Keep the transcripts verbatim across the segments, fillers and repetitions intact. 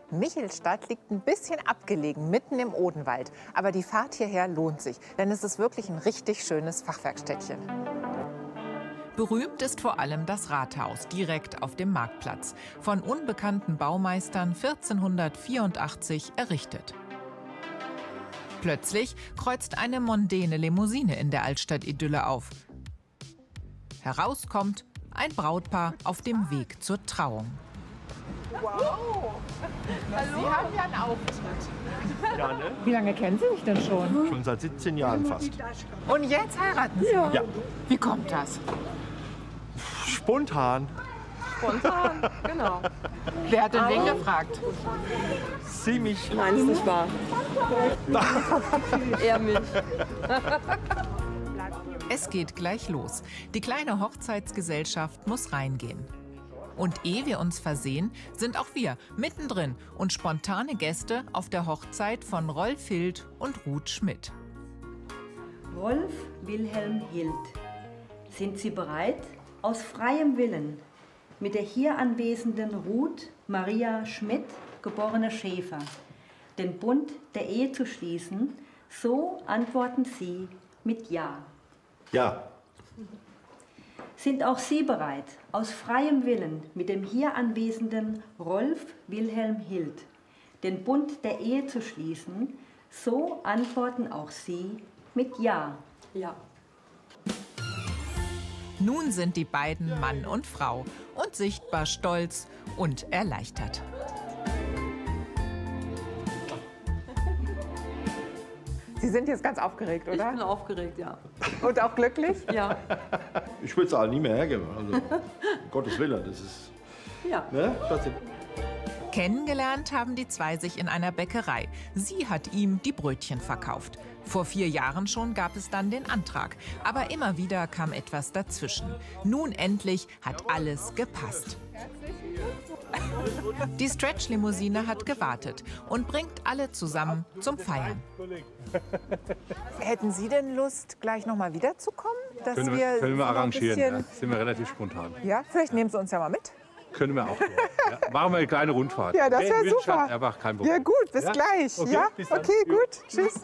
Michelstadt liegt ein bisschen abgelegen, mitten im Odenwald. Aber die Fahrt hierher lohnt sich, denn es ist wirklich ein richtig schönes Fachwerkstädtchen. Berühmt ist vor allem das Rathaus direkt auf dem Marktplatz, von unbekannten Baumeistern vierzehnhundertvierundachtzig errichtet. Plötzlich kreuzt eine mondäne Limousine in der Altstadt-Idylle auf. Herauskommt ein Brautpaar auf dem Weg zur Trauung. Wow! Hallo. Sie haben ja einen Auftritt. Ja, ne? Wie lange kennen Sie sich denn schon? Schon seit siebzehn Jahren fast. Und jetzt heiraten Sie? Ja. Wie kommt das? Spontan. Spontan, genau. Wer hat denn wen gefragt? Sie mich. Nein, ist nicht wahr. Er mich. Es geht gleich los. Die kleine Hochzeitsgesellschaft muss reingehen. Und ehe wir uns versehen, sind auch wir mittendrin und spontane Gäste auf der Hochzeit von Rolf Hild und Ruth Schmidt. Rolf Wilhelm Hild. Sind Sie bereit? Aus freiem Willen mit der hier anwesenden Ruth Maria Schmidt, geborene Schäfer, den Bund der Ehe zu schließen? So antworten Sie mit Ja. Ja. Sind auch Sie bereit, aus freiem Willen mit dem hier anwesenden Rolf Wilhelm Hild den Bund der Ehe zu schließen? So antworten auch Sie mit Ja. Ja. Nun sind die beiden Mann und Frau und sichtbar stolz und erleichtert. Sie sind jetzt ganz aufgeregt, oder? Ich bin aufgeregt, ja. Und auch glücklich? Ja. Ich würde es auch nie mehr hergeben. Also, um Gottes Willen, das ist. Ja. Ne, Schatzi? Kennengelernt haben die zwei sich in einer Bäckerei. Sie hat ihm die Brötchen verkauft. Vor vier Jahren schon gab es dann den Antrag. Aber immer wieder kam etwas dazwischen. Nun endlich hat alles gepasst. Die Stretch-Limousine hat gewartet und bringt alle zusammen zum Feiern. Hätten Sie denn Lust, gleich noch mal wiederzukommen? Dass Können wir, können wir so noch ein arrangieren, bisschen- ja. Sind wir relativ spontan. Ja, vielleicht nehmen Sie uns ja mal mit. Können wir auch. Ja. Machen wir eine kleine Rundfahrt. Ja, das wäre Wildstadt, super. Einfach kein Problem. Ja gut, bis Ja? gleich. Okay, ja, bis dann. okay, Jo. gut. Tschüss.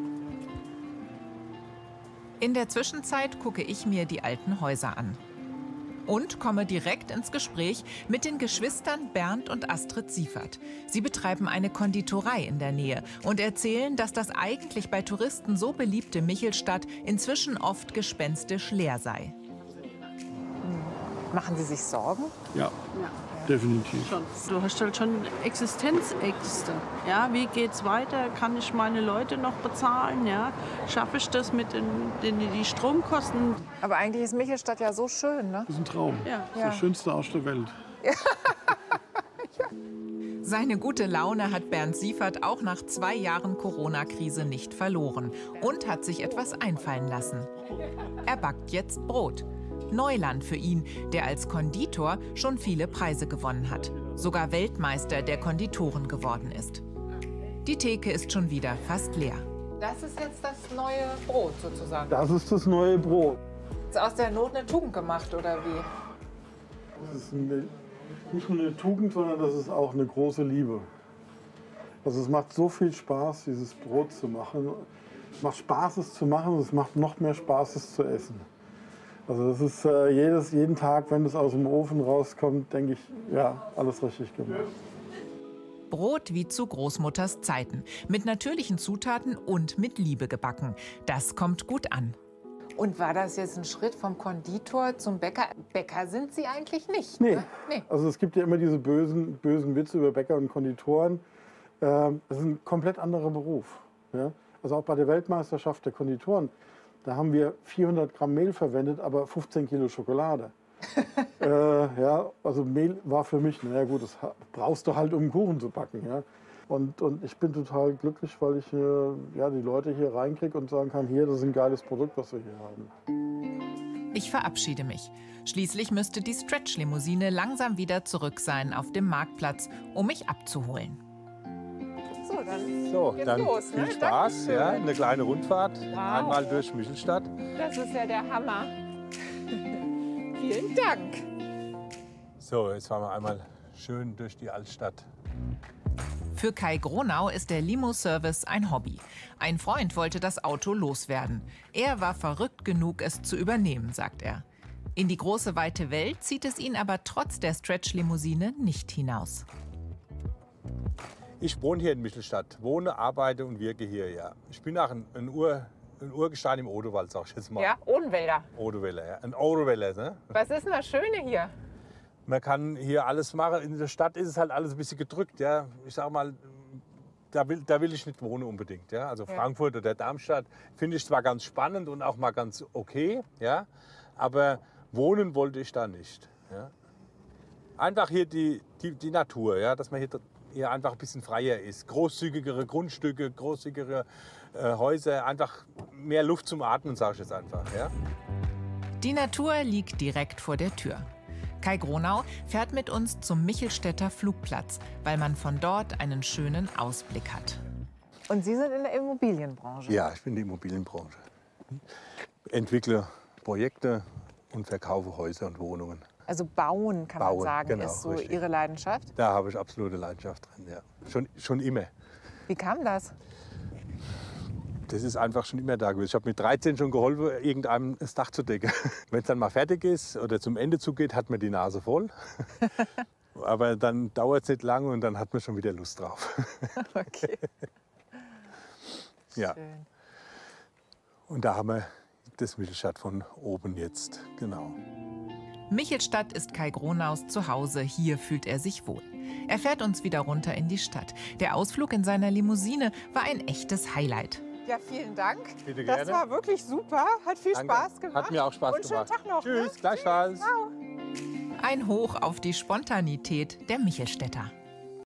In der Zwischenzeit gucke ich mir die alten Häuser an. Und komme direkt ins Gespräch mit den Geschwistern Bernd und Astrid Siefert. Sie betreiben eine Konditorei in der Nähe und erzählen, dass das eigentlich bei Touristen so beliebte Michelstadt inzwischen oft gespenstisch leer sei. Machen Sie sich Sorgen? Ja, definitiv. Schon. Du hast halt schon Existenzängste. Ja, wie geht's weiter? Kann ich meine Leute noch bezahlen? Ja? Schaffe ich das mit den, den die Stromkosten? Aber eigentlich ist Michelstadt ja so schön, ne? Das ist ein Traum. Ja. Das ist der schönste Arsch der Welt. Seine gute Laune hat Bernd Siefert auch nach zwei Jahren Corona-Krise nicht verloren und hat sich etwas einfallen lassen. Er backt jetzt Brot. Neuland für ihn, der als Konditor schon viele Preise gewonnen hat. Sogar Weltmeister der Konditoren geworden ist. Die Theke ist schon wieder fast leer. Das ist jetzt das neue Brot sozusagen. Das ist das neue Brot. Ist aus der Not eine Tugend gemacht, oder wie? Das ist eine, nicht nur eine Tugend, sondern das ist auch eine große Liebe. Also es macht so viel Spaß, dieses Brot zu machen. Es macht Spaß, es zu machen, und es macht noch mehr Spaß, es zu essen. Also das ist äh, jedes, jeden Tag, wenn es aus dem Ofen rauskommt, denke ich, ja, alles richtig gemacht. Brot wie zu Großmutters Zeiten. Mit natürlichen Zutaten und mit Liebe gebacken. Das kommt gut an. Und war das jetzt ein Schritt vom Konditor zum Bäcker? Bäcker sind Sie eigentlich nicht, Nee. ne? Nee. Also es gibt ja immer diese bösen, bösen Witze über Bäcker und Konditoren. Ähm, das ist ein komplett anderer Beruf. Ja? Also auch bei der Weltmeisterschaft der Konditoren, da haben wir vierhundert Gramm Mehl verwendet, aber fünfzehn Kilo Schokolade. äh, ja, also Mehl war für mich, naja gut, das brauchst du halt, um einen Kuchen zu backen. Ja? Und, und ich bin total glücklich, weil ich äh, ja, die Leute hier reinkriege und sagen kann, hier, das ist ein geiles Produkt, was wir hier haben. Ich verabschiede mich. Schließlich müsste die Stretch-Limousine langsam wieder zurück sein auf dem Marktplatz, um mich abzuholen. So, dann So, geht's dann los, viel ne? Spaß, Dankeschön. ja, eine kleine Rundfahrt, Wow. einmal durch Michelstadt. Das ist ja der Hammer. Vielen Dank. So, jetzt fahren wir einmal schön durch die Altstadt. Für Kai Gronau ist der Limo-Service ein Hobby. Ein Freund wollte das Auto loswerden. Er war verrückt genug, es zu übernehmen, sagt er. In die große, weite Welt zieht es ihn aber trotz der Stretch-Limousine nicht hinaus. Ich wohne hier in Michelstadt, wohne, arbeite und wirke hier. Ja. Ich bin auch ein, ein, Ur, ein Urgestein im Odewald, sag ich jetzt mal. Ja, Odenwälder. Odeweller, ja. Ein Odeweller, ne? Was ist denn das Schöne hier? Man kann hier alles machen. In der Stadt ist es halt alles ein bisschen gedrückt. Ja. Ich sag mal, da will, da will ich nicht wohnen unbedingt. Ja. Also Frankfurt oder Darmstadt finde ich zwar ganz spannend und auch mal ganz okay, ja, aber wohnen wollte ich da nicht. Ja. Einfach hier die, die, die Natur, ja, dass man hier, hier einfach ein bisschen freier ist. Großzügigere Grundstücke, großzügigere äh, Häuser, einfach mehr Luft zum Atmen, sage ich jetzt einfach. Ja. Die Natur liegt direkt vor der Tür. Kai Gronau fährt mit uns zum Michelstädter Flugplatz, weil man von dort einen schönen Ausblick hat. Und Sie sind in der Immobilienbranche? Ja, ich bin in der Immobilienbranche. Entwickle Projekte und verkaufe Häuser und Wohnungen. Also bauen, kann Bauen, man sagen, genau, ist so richtig. Ihre Leidenschaft? Da habe ich absolute Leidenschaft drin, ja. Schon, schon immer. Wie kam das? Das ist einfach schon immer da gewesen. Ich habe mit dreizehn schon geholfen, irgendeinem das Dach zu decken. Wenn es dann mal fertig ist oder zum Ende zugeht, hat man die Nase voll. Aber dann dauert es nicht lange und dann hat man schon wieder Lust drauf. Okay. Ja. Schön. Und da haben wir das Michelstadt von oben jetzt, genau. Michelstadt ist Kai Gronaus Zuhause. Hier fühlt er sich wohl. Er fährt uns wieder runter in die Stadt. Der Ausflug in seiner Limousine war ein echtes Highlight. Ja, vielen Dank. Bitte Das gerne. war wirklich super. Hat viel Danke. Spaß gemacht. Hat mir auch Spaß Und schönen gemacht. Tag noch. Tschüss, Ne? gleichfalls. Ciao. Ein Hoch auf die Spontanität der Michelstädter.